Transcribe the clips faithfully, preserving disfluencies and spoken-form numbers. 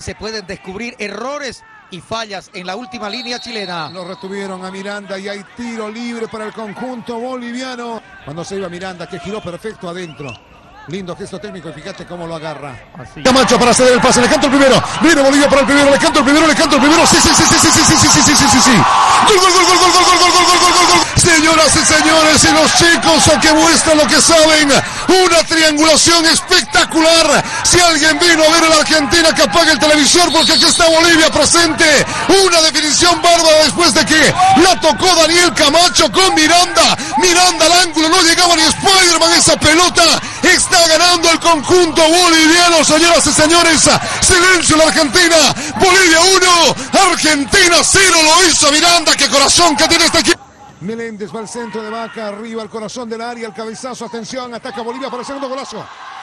se pueden descubrir errores y fallas en la última línea chilena. Lo retuvieron a Miranda y hay tiro libre para el conjunto boliviano. Cuando se iba Miranda, que giró perfecto adentro. Lindo gesto técnico y fíjate cómo lo agarra. Así. Camacho para hacer el pase, le canto el primero. Viene Bolivia para el primero, le canto el primero, le canto el primero. Sí, sí, sí, sí, sí, sí, sí, sí, sí, sí, sí, sí. Gol, gol, gol, gol, gol, gol, gol, gol, gol, gol, gol, gol. Señoras y señores, y los chicos que muestran lo que saben. Una triangulación espectacular. Si alguien vino a ver a la Argentina, que apague el televisor porque aquí está Bolivia presente. Una definición bárbara después de que la tocó Daniel Camacho con Miranda. Miranda al ángulo, no llegaba ni Spider-Man esa pelota. Está ganando el conjunto boliviano, señoras y señores. Silencio la Argentina. Bolivia uno, Argentina cero. Lo hizo Miranda. Qué corazón que tiene este equipo. Meléndez va al centro de Vaca, arriba al corazón del área, el cabezazo, atención, ataca Bolivia para el segundo golazo.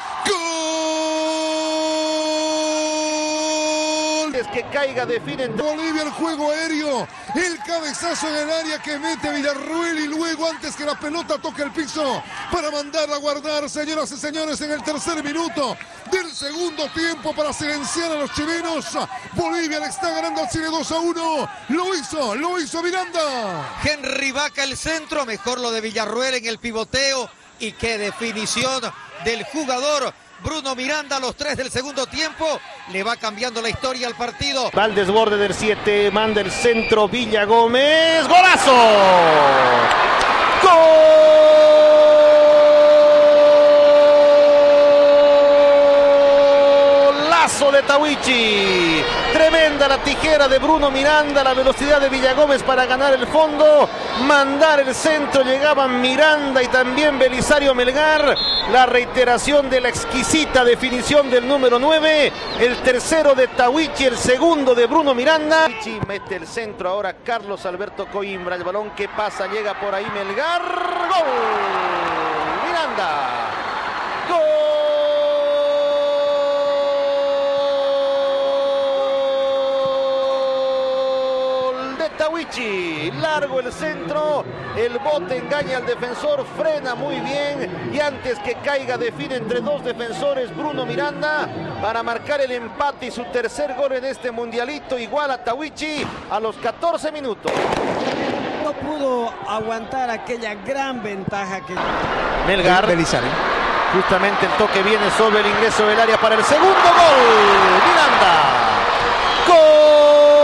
¡Gol! Es que caiga, definen. Bolivia, el juego aéreo, el cabezazo en el área que mete Villarruel y luego antes que la pelota toque el piso para mandarla a guardar, señoras y señores, en el tercer minuto del segundo tiempo para silenciar a los chilenos. Bolivia le está ganando al Chile dos a uno. Lo hizo, lo hizo Miranda. Henry Vaca el centro, mejor lo de Villarruel en el pivoteo y qué definición del jugador Bruno Miranda a los tres del segundo tiempo. Le va cambiando la historia al partido. Va al desborde del siete, manda el centro Villa Gómez. ¡Golazo! ¡Golazo de Tawichi! Tremenda la tijera de Bruno Miranda, la velocidad de Villagómez para ganar el fondo, mandar el centro, llegaban Miranda y también Belisario Melgar, la reiteración de la exquisita definición del número nueve, el tercero de Tawichi, el segundo de Bruno Miranda. Tawichi mete el centro ahora Carlos Alberto Coimbra, el balón que pasa, llega por ahí Melgar, ¡gol! Miranda, ¡gol! Tawichi, largo el centro, el bote engaña al defensor, frena muy bien y antes que caiga define entre dos defensores Bruno Miranda para marcar el empate y su tercer gol en este mundialito, igual a Tawichi a los catorce minutos. No pudo aguantar aquella gran ventaja que... Melgar, Belisario. Justamente el toque viene sobre el ingreso del área para el segundo gol, Miranda, gol.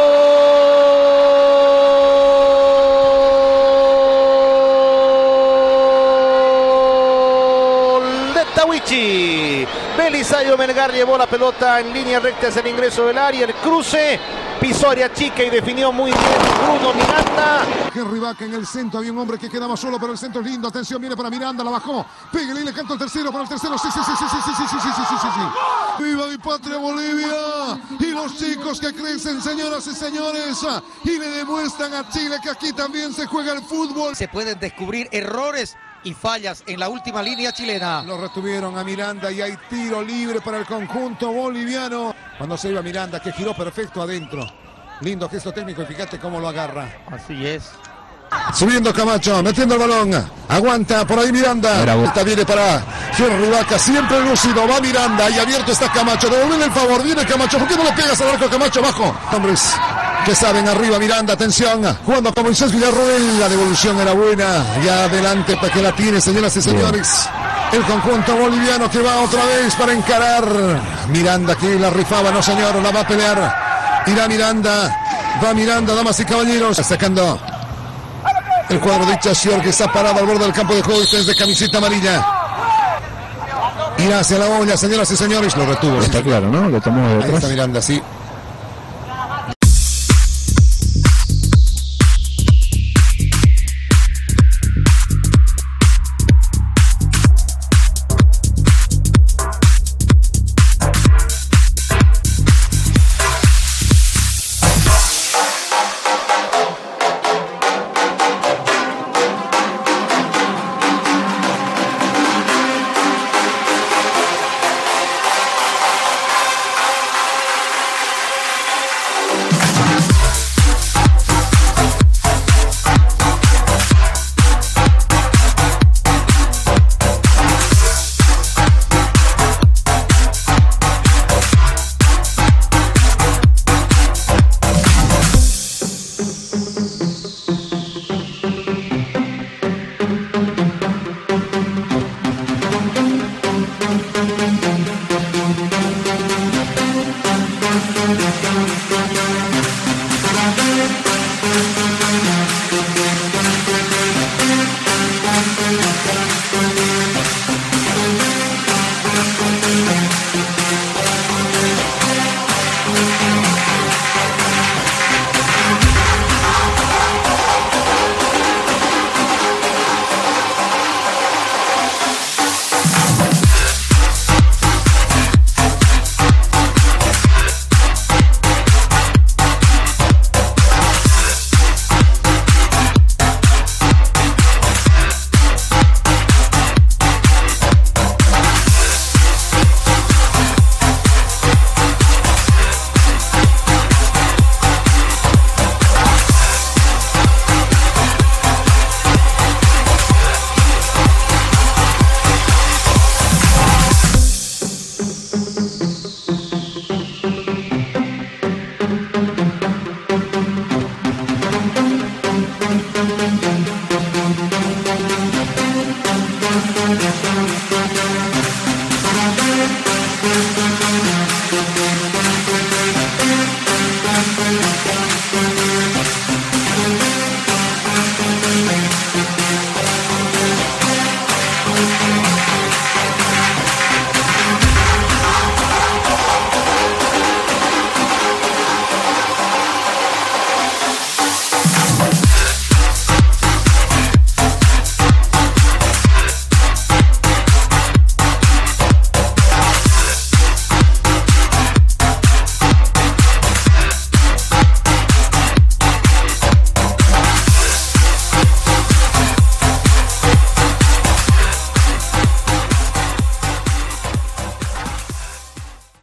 Tawichi, Belisario Melgar llevó la pelota en línea recta hacia el ingreso del área, el cruce, pisó área chica y definió muy bien Bruno Miranda. Henry Vaca en el centro, había un hombre que quedaba solo, pero el centro es lindo, atención, viene para Miranda, la bajó, pégale y le canto el tercero para el tercero, sí, sí, sí, sí, sí, sí, sí, sí, sí, sí, sí, sí. ¡Viva mi patria Bolivia! Y los chicos que crecen, señoras y señores, y le demuestran a Chile que aquí también se juega el fútbol. Se pueden descubrir errores y fallas en la última línea chilena. Lo retuvieron a Miranda y hay tiro libre para el conjunto boliviano. Cuando se iba Miranda, que giró perfecto adentro. Lindo gesto técnico y fíjate cómo lo agarra. Así es. Subiendo Camacho, metiendo el balón. Aguanta por ahí Miranda. Esta viene para Henry Vaca, siempre lúcido. Va Miranda y abierto está Camacho. Devolverle el favor, viene Camacho. ¿Por qué no le pegas al arco a Camacho abajo? Hombres que saben, arriba Miranda, atención. Jugando con Moisés Villarruel. La devolución era buena. Ya adelante para que la tiene, señoras y señores. El conjunto boliviano que va otra vez para encarar. Miranda que la rifaba, no señor, la va a pelear. Irá Miranda. Va Miranda, damas y caballeros. Sacando el cuadro de Chacior que está parado al borde del campo de juego. Este es de camiseta amarilla. Irá hacia la olla, señoras y señores. Lo retuvo. Está claro, ¿no? Lo tomó de Ahí atrás. está Miranda, sí.